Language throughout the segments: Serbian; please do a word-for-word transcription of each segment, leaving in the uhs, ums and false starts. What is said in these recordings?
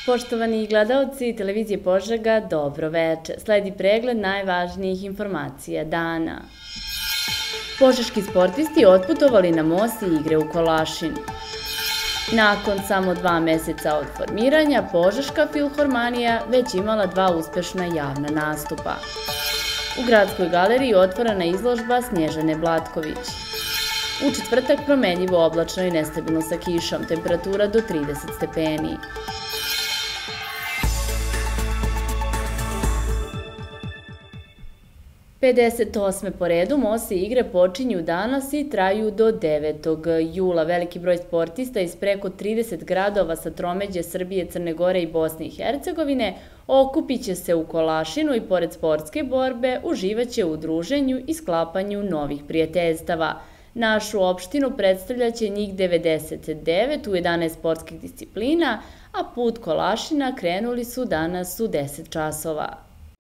Poštovani gledaoci televizije Požega, dobro veče. Sledi pregled najvažnijih informacija dana. Požeški sportisti otputovali na most i igre u Kolašinu. Nakon samo dva meseca od formiranja, Požeška filharmonija već imala dva uspešna javna nastupa. U Gradskoj galeriji otvorena izložba Snježane Blatković. U četvrtak promenljivo oblačno i nestabilno sa kišom, temperatura do trideset stepeni. pedeset osme po redu Mosi igre počinju danas i traju do devetog jula. Veliki broj sportista iz preko trideset gradova sa tromeđe Srbije, Crne Gore i Bosne i Hercegovine okupit će se u Kolašinu i pored sportske borbe uživaće u druženju i sklapanju novih prijateljstava. Našu opštinu predstavljaće njih devedeset devet u jedanaest sportskih disciplina, a put Kolašina krenuli su danas u deset časova.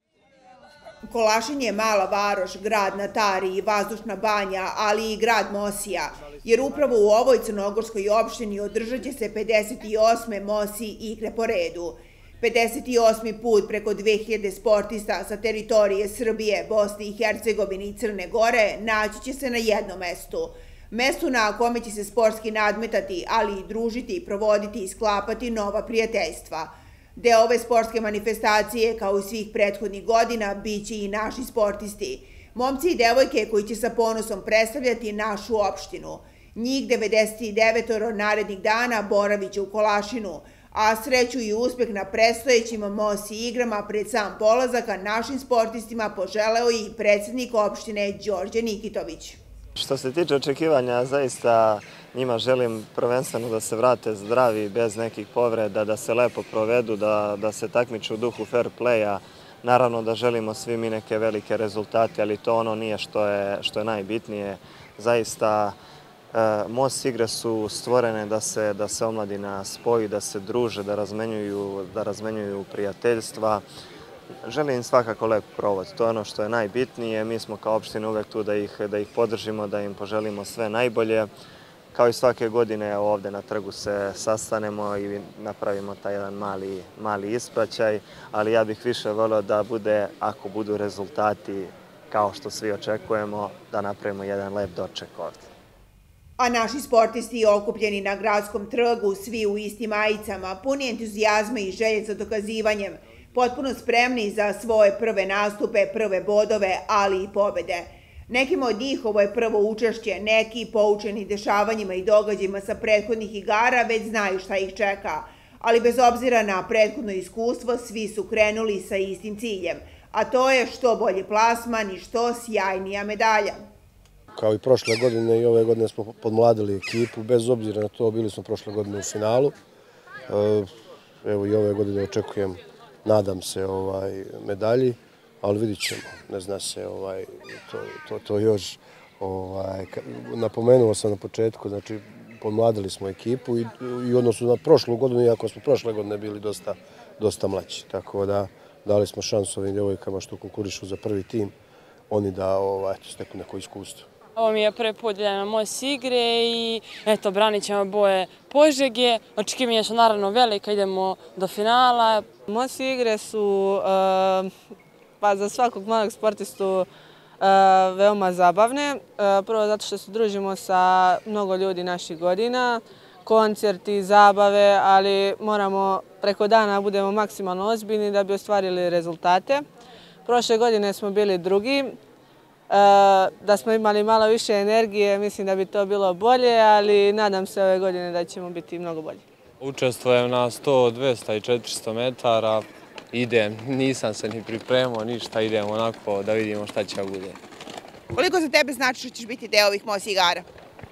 Kolašin je mala varoš, grad na Tari i vazdušna banja, ali i grad Mosija, jer upravo u ovoj crnogorskoj opštini održat će se pedeset osme Mosi igre po redu. pedeset osmi put preko dve hiljade sportista sa teritorije Srbije, Bosne i Hercegovine i Crne Gore naći će se na jednom mestu. Mestu na kome će se sportski nadmetati, ali i družiti, provoditi i sklapati nova prijateljstva. Deo ove sportske manifestacije, kao i svih prethodnih godina, bit će i naši sportisti. Momci i devojke koji će sa ponosom predstavljati našu opštinu. Njih devedeset devet narednih dana boravit će u Kolašinu, a sreću i uspeh na predstojećim Mosi igrama pred sam polazaka našim sportistima poželeo i predsjednik opštine Đorđe Nikitović. Što se tiče očekivanja, zaista njima želim prvenstveno da se vrate zdravi, bez nekih povreda, da se lepo provedu, da, da se takmiče u duhu fair playa. Naravno da želimo svi mi neke velike rezultate, ali to ono nije što je, što je najbitnije. Zaista Most igre su stvorene da se, da se omladina spoji, da se druže, da razmenjuju, da razmenjuju prijateljstva. Želim svakako lep provod, to je ono što je najbitnije. Mi smo kao opština uvek tu da ih, da ih podržimo, da im poželimo sve najbolje. Kao i svake godine ovde na trgu se sastanemo i napravimo taj jedan mali, mali ispraćaj, ali ja bih više volio da bude, ako budu rezultati kao što svi očekujemo, da napravimo jedan lep doček ovde. A naši sportisti okupljeni na gradskom trgu, svi u istim majicama, puni entuzijazma i želje za dokazivanjem, potpuno spremni za svoje prve nastupe, prve bodove, ali i pobede. Nekima od njih ovo je prvo učešće, neki poučeni dešavanjima i događajima sa prethodnih igara već znaju šta ih čeka, ali bez obzira na prethodno iskustvo svi su krenuli sa istim ciljem, a to je što bolji plasman i što sjajnija medalja. Kao i prošle godine i ove godine smo podmladili ekipu, bez obzira na to bili smo prošle godine u finalu. Evo i ove godine očekujem, nadam se, ovaj, medalji, ali vidit ćemo, ne zna se ovaj, to, to, to još. Ovaj, napomenuo sam na početku, znači podmladili smo ekipu i, i odnosu na prošlu godinu, iako smo prošle godine bili dosta, dosta mlađi. Tako da dali smo šansu ovim djevojkama što konkurišu za prvi tim, oni da ovaj, steknu neko iskustvo. Ovo mi je prvi put na Mosi igre i eto, branit ćemo boje Požege. Očekivanja su naravno velika, idemo do finala. Mosi igre su pa za svakog mladog sportistu veoma zabavne. Prvo zato što se družimo sa mnogo ljudi naših godina, koncerti, zabave, ali moramo preko dana budemo maksimalno ozbiljni da bi ostvarili rezultate. Prošle godine smo bili drugi. Da smo imali malo više energije, mislim da bi to bilo bolje, ali nadam se ove godine da ćemo biti mnogo bolji. Učestvujem na sto, dvesta i četiristo metara. Idem, nisam se ni pripremao, ništa, idem onako da vidimo šta će bude. Koliko za tebe znači što ćeš biti deo ovih Mosi igara?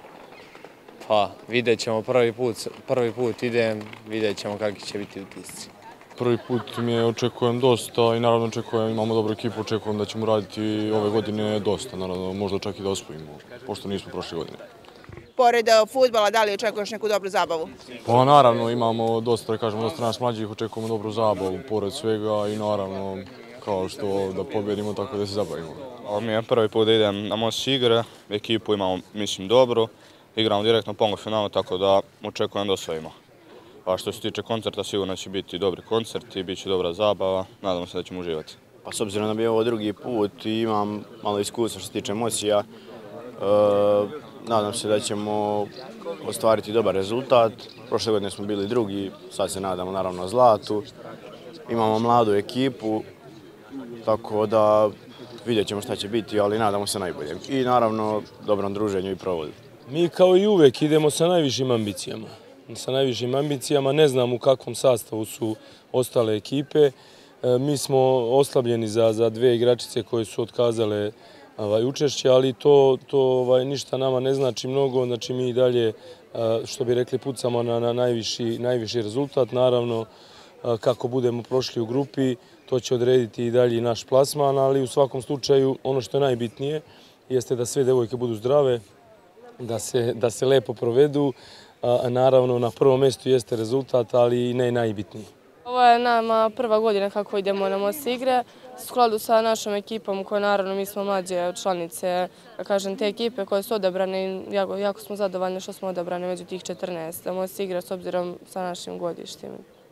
Pa, vidjet ćemo prvi put, prvi put idem, vidjet ćemo kakvi će biti utisci. Prvi put mi je očekujem dosta i naravno očekujem, imamo dobru ekipu, očekujem da ćemo raditi ove godine dosta, naravno možda čak i da osvojimo, pošto nismo prošle godine. Pored fudbala, da li očekuješ neku dobru zabavu? Pa naravno imamo dosta, da kažemo, dosta nas mlađih, očekujemo dobru zabavu pored svega i naravno kao što da pobjedimo, tako da se zabavimo. Ovo mi je prvi put da idem na Mosi igre, ekipu imamo, mislim, dobro, igramo direktno polufinalu, tako da očekujem da osvojimo. Pa što se tiče koncerta, sigurno će biti dobri koncert i bit će dobra zabava. Nadamo se da ćemo uživati. Pa s obzirom da bi ovo drugi put i imam malo iskustva što se tiče emocija, nadam se da ćemo ostvariti dobar rezultat. Prošle godine smo bili drugi, sad se nadamo naravno zlatu. Imamo mladu ekipu, tako da vidjet ćemo šta će biti, ali nadamo se najbolje. I naravno dobrom druženju i provodu. Mi kao i uvek idemo sa najvišim ambicijama. Sa najvišim ambicijama, ne znam u kakvom sastavu su ostale ekipe. Mi smo oslabljeni za, za dve igračice koje su otkazale ovaj, učešće, ali to, to ovaj, ništa nama ne znači mnogo. Znači mi i dalje, što bi rekli, pucamo na, na najviši, najviši rezultat. Naravno, kako budemo prošli u grupi, to će odrediti i dalje naš plasman, ali u svakom slučaju ono što je najbitnije jeste da sve devojke budu zdrave, da se, da se lepo provedu. A, naravno, na prvom mjestu jeste rezultat, ali i ne najbitniji. Ovo je nama prva godina kako idemo na Most igre. U skladu sa našom ekipom, koja naravno mi smo mlađe članice, da kažem, te ekipe koje su odabrane i jako, jako smo zadovoljni što smo odabrane među tih četrnaest Most igre s obzirom sa našim godištima.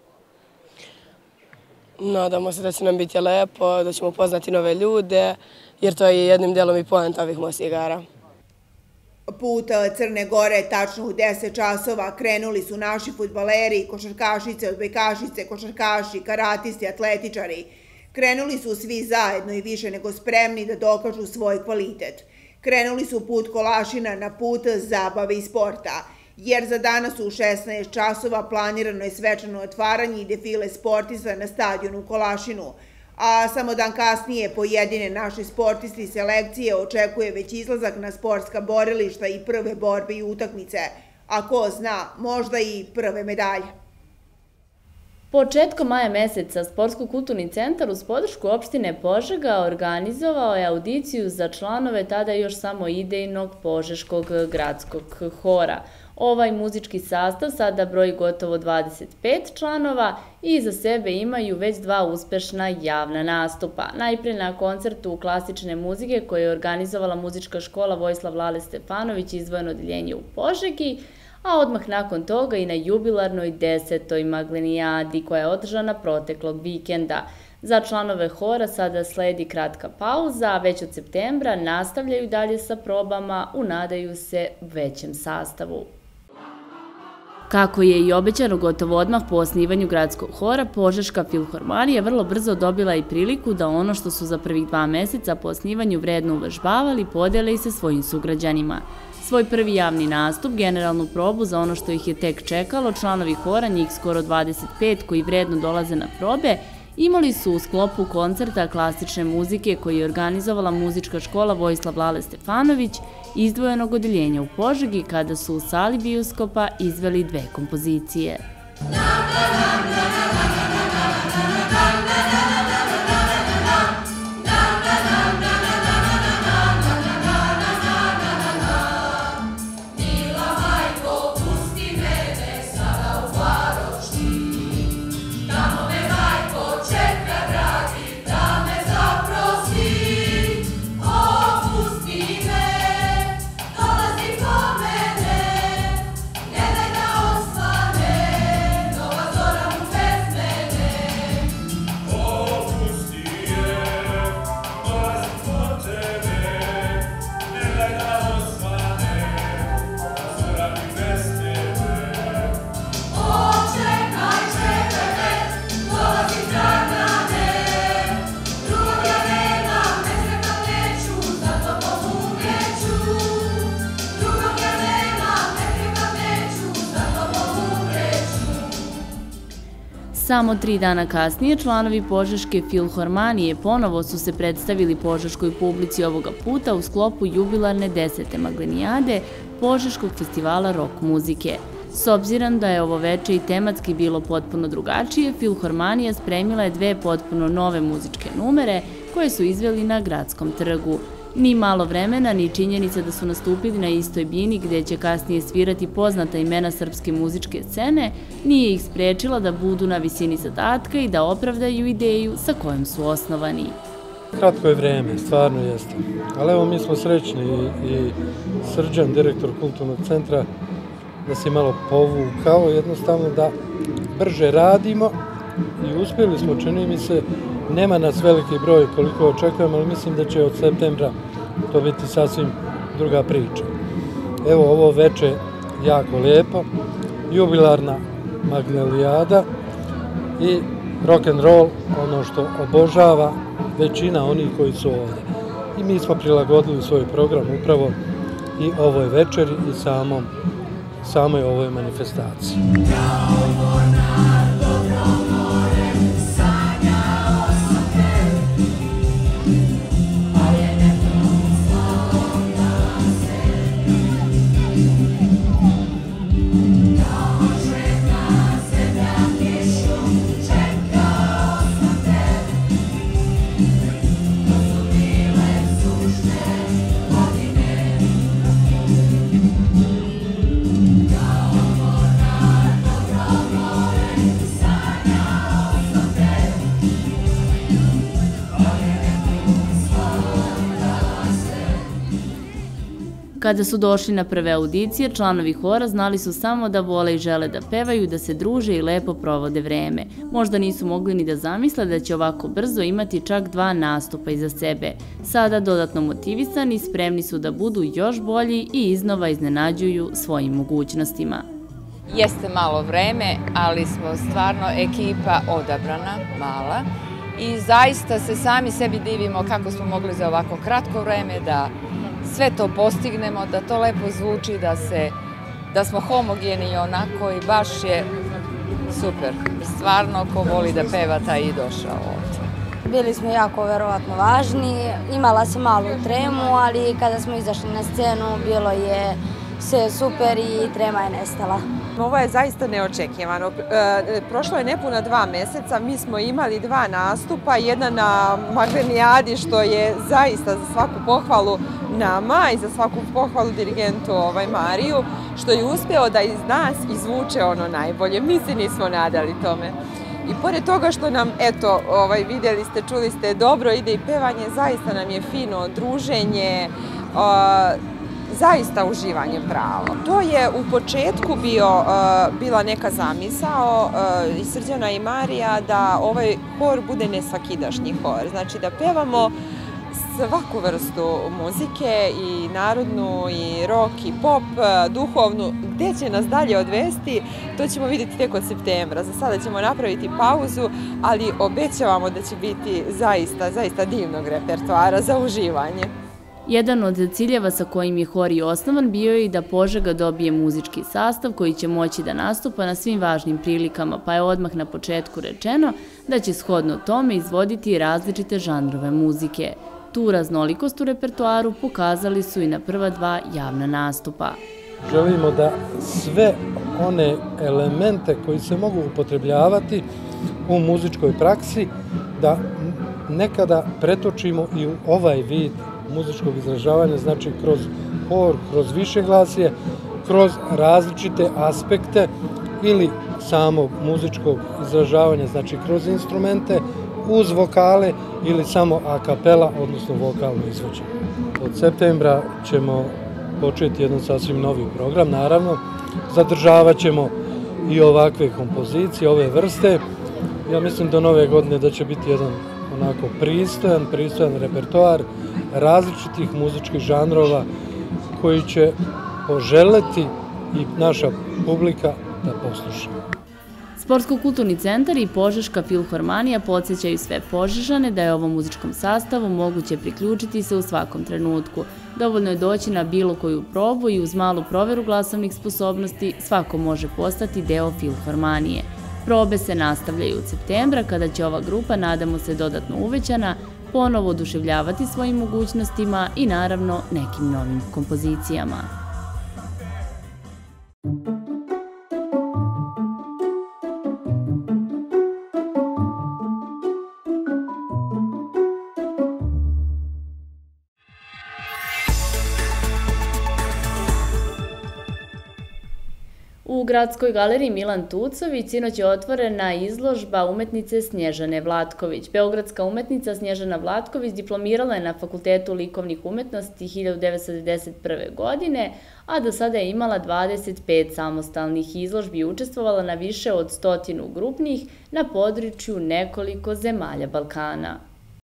Nadamo se da će nam biti lepo, da ćemo upoznati nove ljude, jer to je jednim delom i poenta ovih Most igara. Put Crne Gore tačno u deset časova krenuli su naši fudbaleri, košarkašice, odbojkašice, košarkaši, karatisti, atletičari. Krenuli su svi zajedno i više nego spremni da dokažu svoj kvalitet. Krenuli su put Kolašina na put zabave i sporta, jer za danas u šesnaest časova planirano je svečano otvaranje i defile sportista na stadionu u Kolašinu, a samo dan kasnije pojedine naše sportisti i selekcije očekuje već izlazak na sportska borilišta i prve borbe i utakmice, a ko zna, možda i prve medalje. Početkom maja meseca Sportsko-kulturni centar uz podršku opštine Požega organizovao je audiciju za članove tada još samo idejnog Požeškog gradskog hora. Ovaj muzički sastav sada broji gotovo dvadeset pet članova i iza sebe imaju već dva uspešna javna nastupa. Najprije na koncertu klasične muzike koje je organizovala muzička škola Vojislav Lale Stefanović izdvojeno odeljenje u Požegi, a odmah nakon toga i na jubilarnoj desetoj Maglinijadi koja je održana proteklog vikenda. Za članove hora sada sledi kratka pauza, a već od septembra nastavljaju dalje sa probama, unadaju se većem sastavu. Kako je i obećano gotovo odmah po osnivanju gradskog hora, Požeška filharmonija vrlo brzo dobila i priliku da ono što su za prvih dva meseca po osnivanju vredno uvežbavali podele i sa svojim sugrađanima. Svoj prvi javni nastup, generalnu probu za ono što ih je tek čekalo, članovi hora, njih skoro dvadeset pet koji vredno dolaze na probe, imali su u sklopu koncerta klasične muzike koji je organizovala muzička škola Vojislav Lale Stefanović izdvojenog odeljenja u Požegi kada su u sali bioskopa izveli dve kompozicije. Samo tri dana kasnije članovi Požeške filharmonije ponovo su se predstavili požeškoj publici ovoga puta u sklopu jubilarne desete Maglinijade Požeškog festivala rock muzike. S obzirom da je ovo veče i tematski bilo potpuno drugačije, filharmonija spremila je dve potpuno nove muzičke numere koje su izveli na gradskom trgu. Ni malo vremena, ni činjenica da su nastupili na istoj bini gde će kasnije svirati poznata imena srpske muzičke scene, nije ih sprečila da budu na visini zadatka i da opravdaju ideju sa kojom su osnovani. Kratko je vreme, stvarno jeste. Ali evo mi smo srećni i Srđan, direktor kulturnog centra, da se malo povukao, jednostavno da brže radimo i uspjeli smo, čini mi se, nema nas veliki broj koliko očekujemo, ali mislim da će od septembra to biti sasvim druga priča. Evo ovo veče jako lijepo, jubilarna Magnelijada i rock and roll, ono što obožava većina onih koji su ovdje. I mi smo prilagodili svoj program upravo i ovoj večeri i samom, samoj ovoj manifestaciji. Kada su došli na prve audicije, članovi hora znali su samo da vole i žele da pevaju, da se druže i lepo provode vreme. Možda nisu mogli ni da zamisle da će ovako brzo imati čak dva nastupa iza sebe. Sada, dodatno motivisani, spremni su da budu još bolji i iznova iznenađuju svojim mogućnostima. Jeste malo vreme, ali smo stvarno ekipa odabrana, mala, i zaista se sami sebi divimo kako smo mogli za ovako kratko vreme da sve to postignemo, da to lepo zvuči, da, se, da smo homogeni onako i baš je super. Stvarno, ko voli da peva, taj i došao ovdje. Bili smo jako verovatno važni, imala sam malu tremu, ali kada smo izašli na scenu bilo je sve super i trema je nestala. Ovo je zaista neočekivano. Prošlo je nepuna dva meseca, mi smo imali dva nastupa, jedan na Magnelijadi što je zaista za svaku pohvalu nama i za svaku pohvalu dirigentu Mariju, što je uspeo da iz nas izvuče ono najbolje. Mi se nismo nadali tome. I pored toga što nam, eto, vidjeli ste, čuli ste, dobro ide i pevanje, zaista nam je fino druženje, zaista uživanje pravo. To je u početku bila neka zamisao i Srđana i Marija da ovaj hor bude nesvakidašnji hor. Znači da pevamo svaku vrstu muzike, i narodnu, i rock, i pop, duhovnu. Gde će nas dalje odvesti, to ćemo vidjeti tek od septembra. Za sada ćemo napraviti pauzu, ali obećavamo da će biti zaista, zaista divnog repertoara za uživanje. Jedan od ciljeva sa kojim je hor i osnovan bio je i da Požega dobije muzički sastav koji će moći da nastupa na svim važnim prilikama, pa je odmah na početku rečeno da će shodno tome izvoditi različite žanrove muzike. Tu raznolikost u repertoaru pokazali su i na prva dva javna nastupa. Želimo da sve one elemente koji se mogu upotrebljavati u muzičkoj praksi, da nekada pretočimo i u ovaj vid muzičkog izražavanja, znači kroz hor, kroz višeglasje, kroz različite aspekte ili samog muzičkog izražavanja, znači kroz instrumente, uz vokale ili samo a kapela, odnosno vokalno izvođenje. Od septembra ćemo početi jedan sasvim novi program, naravno, zadržavat ćemo i ovakve kompozicije, ove vrste. Ja mislim do nove godine da će biti jedan onako pristojan, pristojan repertoar različitih muzičkih žanrova koji će poželeti i naša publika da posluša. Sportsko-kulturni centar i Požeška filharmonija podsjećaju sve Požežane da je ovom muzičkom sastavu moguće priključiti se u svakom trenutku. Dovoljno je doći na bilo koju probu i uz malu proveru glasovnih sposobnosti svako može postati deo filharmonije. Probe se nastavljaju od septembra kada će ova grupa, nadamo se dodatno uvećana, ponovo oduševljavati svojim mogućnostima i naravno nekim novim kompozicijama. U Gradskoj galeriji Milan Tucović sinoć je otvorena izložba umetnice Snježane Vlatković. Beogradska umetnica Snježana Vlatković diplomirala je na Fakultetu likovnih umetnosti hiljadu devetsto devedeset prve. godine, a do sada je imala dvadeset pet samostalnih izložbi i učestvovala na više od stotinu grupnih na području nekoliko zemalja Balkana.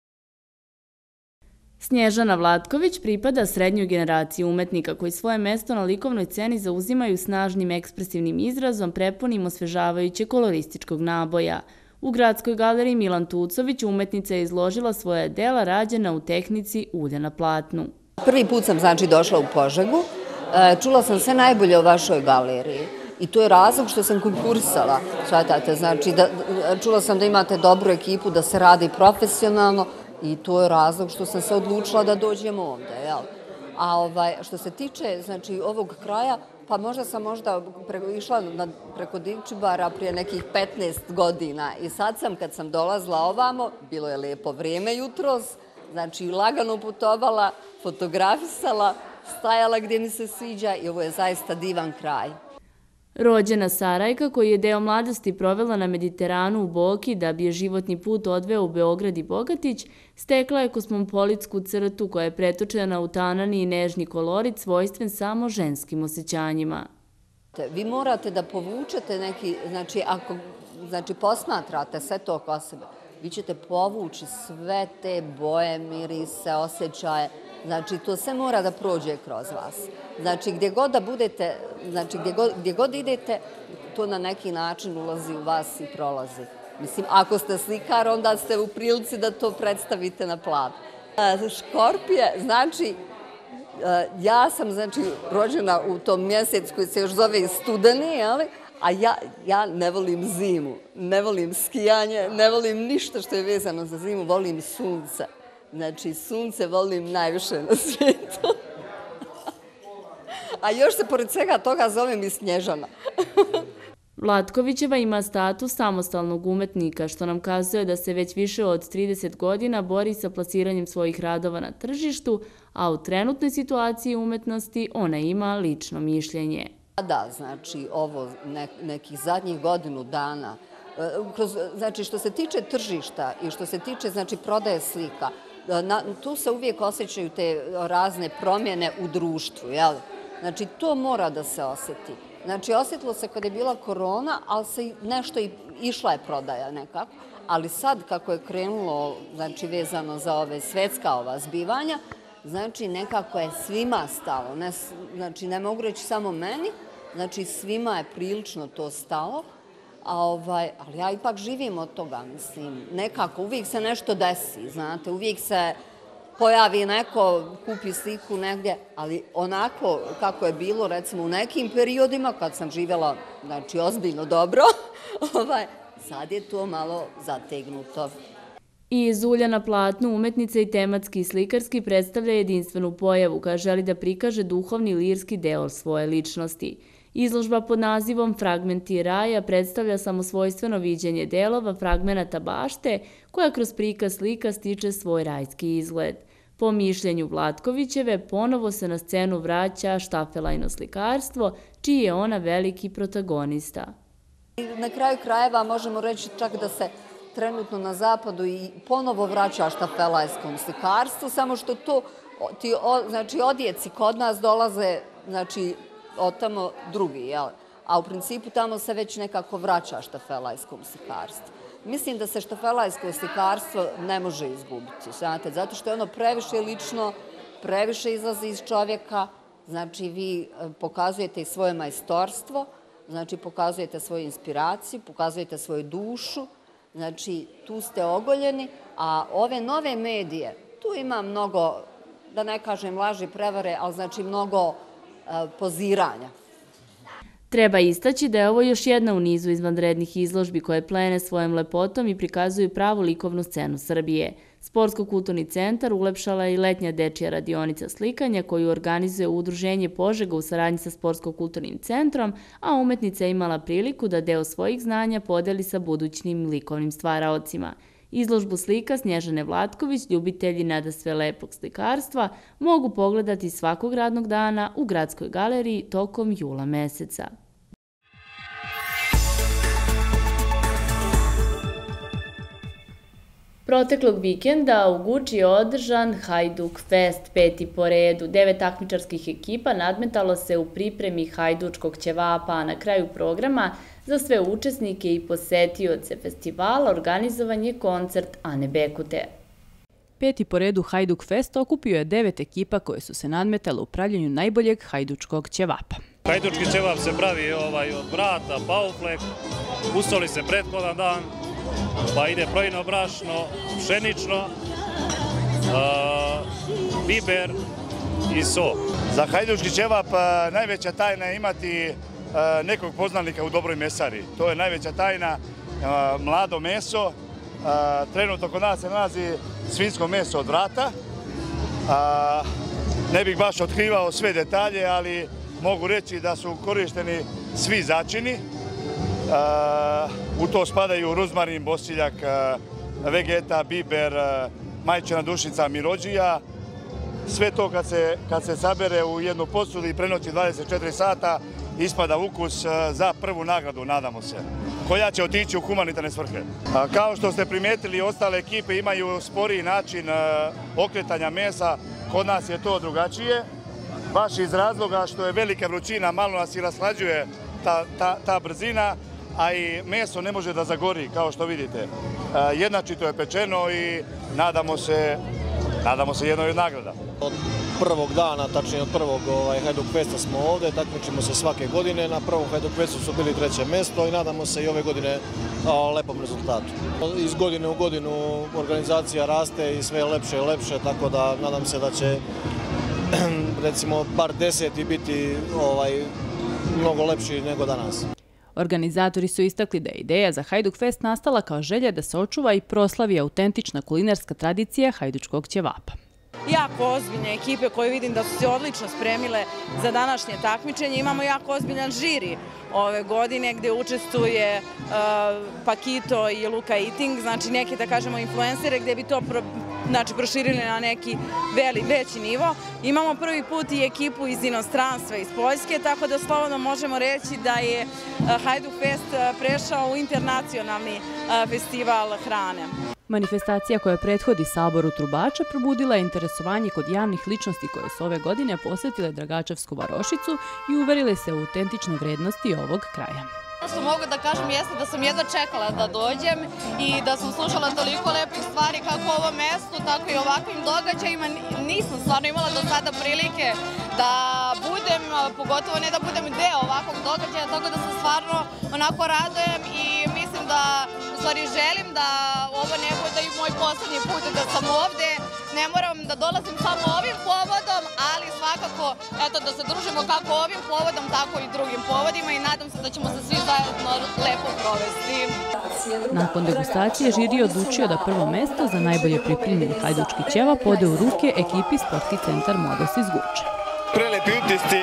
Snježana Vlatković pripada srednjoj generaciji umetnika koji svoje mesto na likovnoj sceni zauzimaju snažnim ekspresivnim izrazom prepunim osvežavajuće kolorističkog naboja. U Gradskoj galeriji Milan Tucović umetnica je izložila svoje dela rađena u tehnici ulja na platnu. Prvi put sam znači došla u Požegu, čula sam sve najbolje o vašoj galeriji i to je razlog što sam konkursala. Shvatate, znači čula sam da imate dobru ekipu, da se radi profesionalno, i to je razlog što sam se odlučila da dođem ovde, jel? A što se tiče, znači, ovog kraja, pa možda sam možda išla preko Divčibara prije nekih petnaest godina i sad sam, kad sam dolazila ovamo, bilo je lijepo vrijeme jutros, znači, lagano putovala, fotografisala, stajala gdje mi se sviđa i ovo je zaista divan kraj. Rođena Sarajka, koji je deo mladosti provela na Mediteranu u Boki da bi je životni put odveo u Beograd i Bogatić, stekla je kosmopolitsku crtu koja je pretočena u tanani i nežni kolorit svojstven samo ženskim osjećanjima. Vi morate da povučete neki, znači ako znači, posmatrate sve to oko sebe, vi ćete povući sve te boje, mirise, osjećaje. Znači, to sve mora da prođe kroz vas. Znači, gdje god da budete, znači, gdje god idete, to na neki način ulazi u vas i prolazi. Mislim, ako ste slikar, onda ste u prilici da to predstavite na platnu. Škorpije, znači, ja sam, znači, rođena u tom mjesecu koji se još zove studeni, ali a ja ne volim zimu, ne volim skijanje, ne volim ništa što je vezano za zimu, volim sunce. Znači, sunce volim najviše na svijetu. A još se pored svega toga zovem i Snježana. Vlatkovićeva ima status samostalnog umetnika, što nam kazuje da se već više od trideset godina bori sa plasiranjem svojih radova na tržištu, a u trenutnoj situaciji umetnosti ona ima lično mišljenje. Da, znači, ovo nekih zadnjih godinu dana, znači, što se tiče tržišta i što se tiče, znači, prodaje slika, tu se uvijek osjećaju te razne promjene u društvu, jel? Znači, to mora da se osjeti. Znači, osjetilo se kad je bila korona, ali se nešto i išla je prodaja nekako. Ali sad, kako je krenulo, znači, vezano za ove svetska ova zbivanja, znači, nekako je svima stalo. Znači, ne mogu reći samo meni, znači, svima je prilično to stalo. Ali ja ipak živim od toga, mislim, nekako, uvijek se nešto desi, znate, uvijek se pojavi neko, kupi sliku negdje, ali onako kako je bilo, recimo, u nekim periodima, kad sam živjela, znači, ozbiljno dobro, sad je to malo zategnuto. I iz ulja na platnu umetnica i tematski i slikarski predstavlja jedinstvenu pojavu koja želi da prikaže duhovni lirski deo svoje ličnosti. Izložba pod nazivom Fragmenti raja predstavlja samosvojstveno viđenje delova fragmenata bašte koja kroz prikaz slika stiče svoj rajski izgled. Po mišljenju Vlatkovićeve, ponovo se na scenu vraća štafelajno slikarstvo, čiji je ona veliki protagonista. Na kraju krajeva možemo reći čak da se trenutno na zapadu i ponovo vraća štafelajskom slikarstvu, samo što to, znači, odjeci kod nas dolaze, znači, od tamo drugi, jel? A u principu tamo se već nekako vraća štafelajskom slikarstvu. Mislim da se štafelajsko slikarstvo ne može izgubiti, znate, zato što je ono previše lično, previše izlazi iz čovjeka, znači vi pokazujete i svoje majstorstvo, znači pokazujete svoju inspiraciju, pokazujete svoju dušu, znači tu ste ogoljeni, a ove nove medije, tu ima mnogo, da ne kažem laži, prevare, ali znači mnogo poziranja. Treba istaći da je ovo još jedna u nizu izvanrednih izložbi koje plene svojom lepotom i prikazuju pravu likovnu scenu Srbije. Sportsko-kulturni centar ulepšala je i letnja dečija radionica slikanja koju organizuje Udruženje Požega u saradnji sa Sportsko-kulturnim centrom, a umetnica je imala priliku da deo svojih znanja podeli sa budućnim likovnim stvaraocima. Izložbu slika Snježane Vlatković ljubitelji nadasve lepog slikarstva mogu pogledati svakog radnog dana u Gradskoj galeriji tokom jula meseca. Proteklog vikenda u Guči je održan Hajduk Fest, peti po redu. Devet takmičarskih ekipa nadmetalo se u pripremi hajdučkog ćevapa, a na kraju programa za sve učesnike i posetioce festivala organizovan je koncert Ane Bekute. Peti po redu Hajduk Fest okupio je devet ekipa koje su se nadmetale u pravljenju najboljeg hajdučkog ćevapa. Hajdučki ćevap se pravi od vrata, pauflek, usoli se prethodan dan, pa ide projino brašno, pšenično, biber i so. Za hajdučki ćevap najveća tajna je imati nekog poznanika u dobroj mesari. To je najveća tajna, mlado meso. Trenutno kod nas se nalazi svinjsko meso od vrata. Ne bih baš otkrivao sve detalje, ali mogu reći da su korišteni svi začini. U to spadaju ruzmarin, bosiljak, vegeta, biber, majčina dušica, mirođija. Sve to kad se sabere u jednu posudu i prenoći dvadeset četiri sata, ispada ukus za prvu nagradu, nadamo se, koja će otići u humanitarne svrhe. Kao što ste primijetili, ostale ekipe imaju sporiji način okretanja mesa, kod nas je to drugačije, baš iz razloga što je velika vrućina, malo nas i rashlađuje ta brzina, a i meso ne može da zagori, kao što vidite. Jednačito je pečeno i nadamo se Nadamo se jednoj od nagrada. Od prvog dana, tačnije od prvog Hajduk Festa smo ovde, takmičimo se svake godine. Na prvom Hajduk Festu su bili treće mesto i nadamo se i ove godine lepom rezultatu. Iz godine u godinu organizacija raste i sve je lepše i lepše, tako da nadam se da će recimo bar deseti biti mnogo lepši nego danas. Organizatori su istakli da je ideja za Hajduk Fest nastala kao želja da se očuva i proslavi autentična kulinarska tradicija hajdučkog ćevapa. Jako ozbiljne ekipe koje vidim da su se odlično spremile za današnje takmičenje. Imamo jako ozbiljan žiri ove godine gde učestvuje Pakito i Luka Eating, znači neke, da kažemo, influencere gde bi to proširili na neki veći nivo. Imamo prvi put i ekipu iz inostranstva, iz Poljske, tako da slobodno možemo reći da je Hajduk Fest prešao u internacionalni festival hrane. Manifestacija koja prethodi Saboru trubača probudila je interesovanje kod javnih ličnosti koje su ove godine posjetile Dragačevsku varošicu i uverile se u autentične vrednosti ovog kraja. Ono što mogu da kažem jeste da sam jedva čekala da dođem i da sam slušala toliko lepih stvari kako o ovom mestu, tako i ovakvim događajima. Nisam stvarno imala do sada prilike da budem, pogotovo ne da budem deo ovakvog događaja, tako da se stvarno onako radujem i mislim da, u stvari želim da ovo ne bude i moj poslednji put da sam ovde. Ne moram da dolazim samo ovim povodom, ali svakako eto, da se družimo kako ovim povodom, tako i drugim povodima i nadam se da ćemo se svi zajedno lepo provesti. Nakon degustacije žiri je odlučio da prvo mesto za najbolje pripremljeni hajdučki ćevap ode u ruke ekipi Sportski centar Modos iz Guče. Prelepi utisci,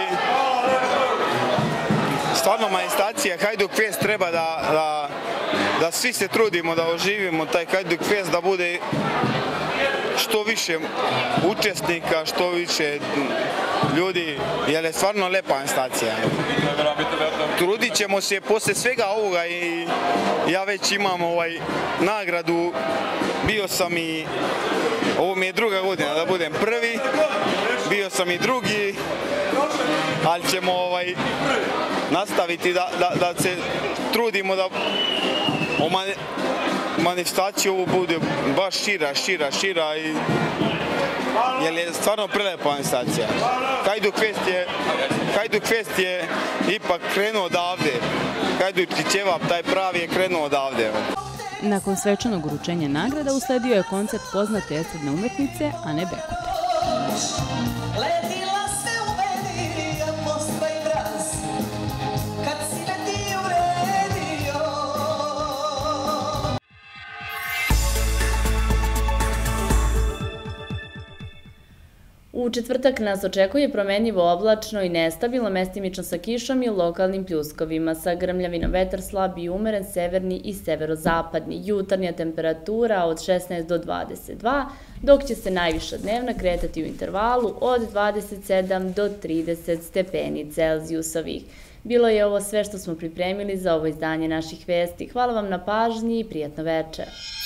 stvarno manifestacija Hajduk Fest treba da svi se trudimo da oživimo taj Hajduk Fest, da bude što više učesnika, što više ljudi, jer je stvarno lepa manifestacija. Trudit ćemo se posle svega ovoga i ja već imam nagradu, bio sam i, ovo mi je druga godina da budem prvi, bio sam i drugi, ali ćemo nastaviti da se trudimo da manifestacija ovo bude baš šira, šira, šira, jer je stvarno prelepa manifestacija. Hajduk Fest je ipak krenuo odavde. Hajdučki ćevap, taj pravi, je krenuo odavde. Nakon svečanog uručenja nagrada usledio je koncert poznate estradne umetnice Ane Bekute. U četvrtak nas očekuje promenljivo oblačno i nestabilno, mestimično sa kišom i lokalnim pljuskovima, sa grmljavinom, vetar slab i umeren, severni i severozapadni. Jutarnja temperatura od šesnaest do dvadeset dva, dok će se najviša dnevna kretati u intervalu od dvadeset sedam do trideset stepeni Celzijusovih. Bilo je ovo sve što smo pripremili za ovo izdanje naših vesti. Hvala vam na pažnji i prijatno večer.